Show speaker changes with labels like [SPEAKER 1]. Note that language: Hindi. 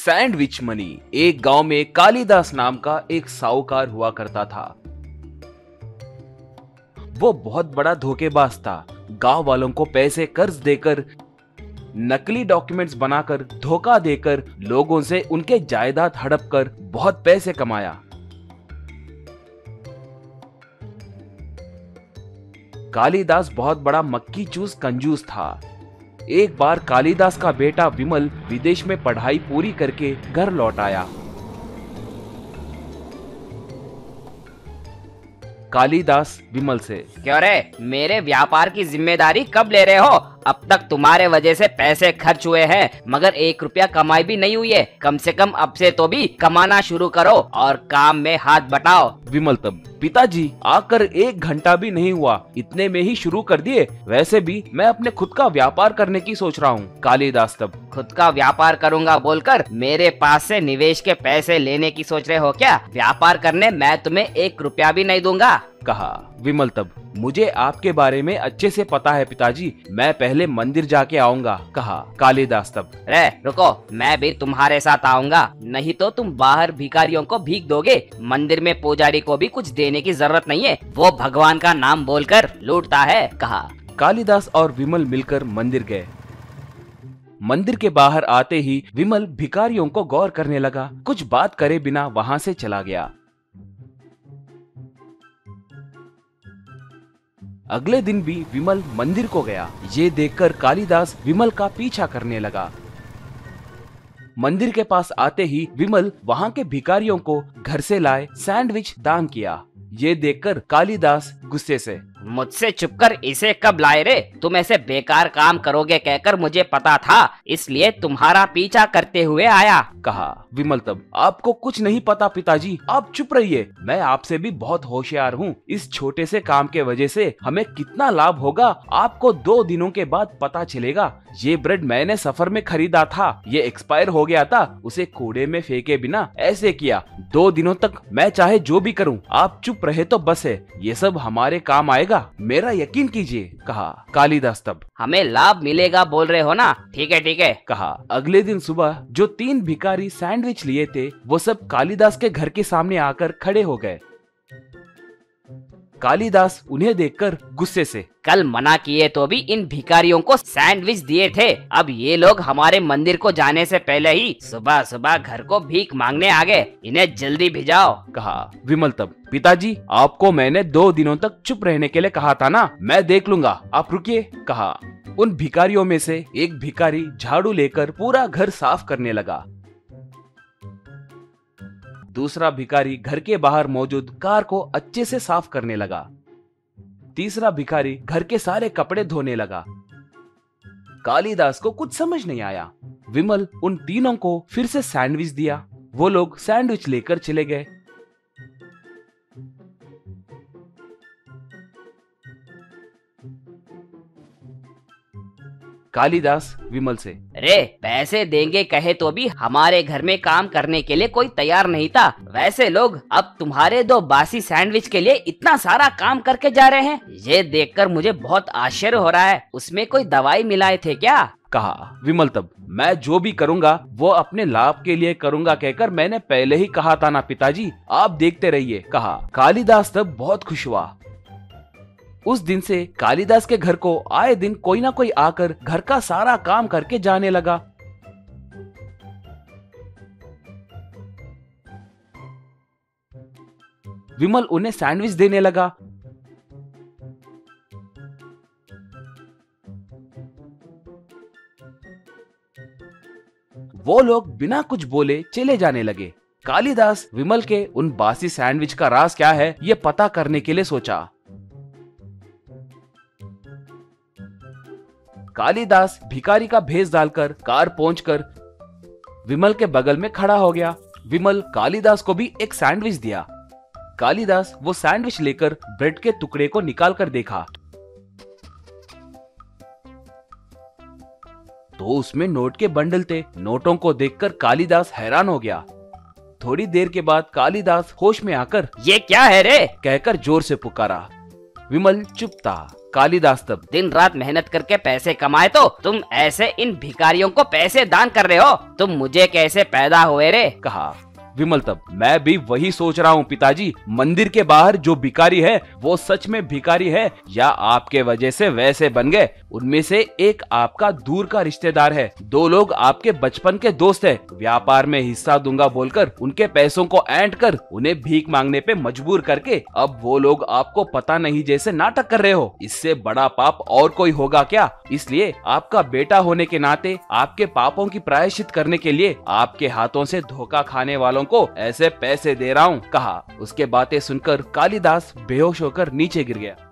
[SPEAKER 1] Sandwich money. एक गांव में कालिदास नाम का एक साहूकार हुआ करता था। वो बहुत बड़ा धोखेबाज था। गांव वालों को पैसे कर्ज देकर, नकली डॉक्यूमेंट्स बनाकर, धोखा देकर लोगों से उनके जायदाद हड़प कर बहुत पैसे कमाया। कालिदास बहुत बड़ा मक्खी चूस कंजूस था। एक बार कालिदास का बेटा विमल विदेश में पढ़ाई पूरी करके घर लौट आया। कालिदास विमल से,
[SPEAKER 2] क्यों रे, मेरे व्यापार की जिम्मेदारी कब ले रहे हो? अब तक तुम्हारे वजह से पैसे खर्च हुए हैं, मगर 1 रुपया कमाई भी नहीं हुई है। कम से कम अब से तो भी कमाना शुरू करो और काम में हाथ बटाओ।
[SPEAKER 1] विमल तब, पिताजी आकर 1 घंटा भी नहीं हुआ, इतने में ही शुरू कर दिए। वैसे भी मैं अपने खुद का व्यापार करने की सोच रहा हूँ। कालिदास तब,
[SPEAKER 2] खुद का व्यापार करूंगा बोलकर मेरे पास से निवेश के पैसे लेने की सोच रहे हो क्या? व्यापार करने मैं तुम्हें 1 रुपया भी नहीं दूंगा।
[SPEAKER 1] कहा विमल तब, मुझे आपके बारे में अच्छे से पता है पिताजी, मैं पहले मंदिर जाके आऊंगा। कहा कालिदास तब,
[SPEAKER 2] रे रुको, मैं भी तुम्हारे साथ आऊंगा, नहीं तो तुम बाहर भिखारियों को भीख दोगे। मंदिर में पुजारी को भी कुछ देने की जरूरत नहीं है, वो भगवान का नाम बोलकर लूटता है। कहा
[SPEAKER 1] कालिदास और विमल मिलकर मंदिर गए। मंदिर के बाहर आते ही विमल भिखारियों को गौर करने लगा। कुछ बात करे बिना वहां से चला गया। अगले दिन भी विमल मंदिर को गया। ये देखकर कालिदास विमल का पीछा करने लगा। मंदिर के पास आते ही विमल वहां के भिखारियों को घर से लाए सैंडविच दान किया। ये देखकर कालिदास गुस्से से,
[SPEAKER 2] मुझसे छुपकर इसे कब लाए रे? तुम ऐसे बेकार काम करोगे कहकर मुझे पता था, इसलिए तुम्हारा पीछा करते हुए आया।
[SPEAKER 1] कहा विमल तब, आपको कुछ नहीं पता पिताजी, आप चुप रहिए। मैं आपसे भी बहुत होशियार हूँ। इस छोटे से काम के वजह से हमें कितना लाभ होगा आपको 2 दिनों के बाद पता चलेगा। ये ब्रेड मैंने सफर में खरीदा था, ये एक्सपायर हो गया था, उसे कूड़े में फेंके बिना ऐसे किया। 2 दिनों तक मैं चाहे जो भी करूँ, आप चुप रहे तो बस है, ये सब हमारे काम आएगा, मेरा यकीन कीजिए। कहा कालिदास तब,
[SPEAKER 2] हमें लाभ मिलेगा बोल रहे हो ना? ठीक है ठीक है।
[SPEAKER 1] कहा अगले दिन सुबह जो 3 भिखारी सैंडविच लिए थे वो सब कालिदास के घर के सामने आकर खड़े हो गए। कालिदास उन्हें देखकर गुस्से से,
[SPEAKER 2] कल मना किए तो भी इन भिखारियों को सैंडविच दिए थे, अब ये लोग हमारे मंदिर को जाने से पहले ही सुबह सुबह घर को भीख मांगने आ गए, इन्हें जल्दी भिजाओ।
[SPEAKER 1] कहा विमल तब, पिताजी आपको मैंने 2 दिनों तक चुप रहने के लिए कहा था ना, मैं देख लूंगा, आप रुकिए। कहा उन भिखारियों में से एक भिखारी झाड़ू लेकर पूरा घर साफ करने लगा। दूसरा भिखारी घर के बाहर मौजूद कार को अच्छे से साफ करने लगा। तीसरा भिखारी घर के सारे कपड़े धोने लगा। कालिदास को कुछ समझ नहीं आया। विमल उन तीनों को फिर से सैंडविच दिया। वो लोग सैंडविच लेकर चले गए। कालिदास विमल से,
[SPEAKER 2] रे पैसे देंगे कहे तो भी हमारे घर में काम करने के लिए कोई तैयार नहीं था। वैसे लोग अब तुम्हारे 2 बासी सैंडविच के लिए इतना सारा काम करके जा रहे हैं, ये देखकर मुझे बहुत आश्चर्य हो रहा है। उसमें कोई दवाई मिलाए थे क्या?
[SPEAKER 1] कहा विमल तब, मैं जो भी करूंगा वो अपने लाभ के लिए करूंगा कहकर मैंने पहले ही कहा था ना पिताजी, आप देखते रहिए। कहा कालिदास तब बहुत खुश हुआ। उस दिन से कालिदास के घर को आए दिन कोई ना कोई आकर घर का सारा काम करके जाने लगा। विमल उन्हें सैंडविच देने लगा। वो लोग बिना कुछ बोले चले जाने लगे। कालिदास विमल के उन बासी सैंडविच का राज क्या है ये पता करने के लिए सोचा। कालिदास भिखारी का भेष डालकर कार पहुंचकर विमल के बगल में खड़ा हो गया। विमल कालिदास को भी एक सैंडविच दिया। कालिदास वो सैंडविच लेकर ब्रेड के टुकड़े को निकाल कर देखा तो उसमें नोट के बंडल थे। नोटों को देखकर कालिदास हैरान हो गया। थोड़ी देर के बाद कालिदास होश में आकर,
[SPEAKER 2] ये क्या है रे?
[SPEAKER 1] कहकर जोर से पुकारा। विमल चुप था। कालिदास तब
[SPEAKER 2] दिन रात मेहनत करके पैसे कमाए तो तुम ऐसे इन भिखारियों को पैसे दान कर रहे हो। तुम मुझे कैसे पैदा हुए रे?
[SPEAKER 1] कहा। विमल तब मैं भी वही सोच रहा हूँ पिताजी, मंदिर के बाहर जो भिखारी है वो सच में भिखारी है या आपके वजह से वैसे बन गए? उनमें से एक आपका दूर का रिश्तेदार है, दो लोग आपके बचपन के दोस्त है, व्यापार में हिस्सा दूंगा बोलकर उनके पैसों को ऐंठ कर उन्हें भीख मांगने पे मजबूर करके अब वो लोग आपको पता नहीं जैसे नाटक कर रहे हो। इससे बड़ा पाप और कोई होगा क्या? इसलिए आपका बेटा होने के नाते आपके पापों की प्रायश्चित करने के लिए आपके हाथों से धोखा खाने वालों को ऐसे पैसे दे रहा हूँ, कहा। उसके बातें सुनकर कालिदास बेहोश होकर नीचे गिर गया।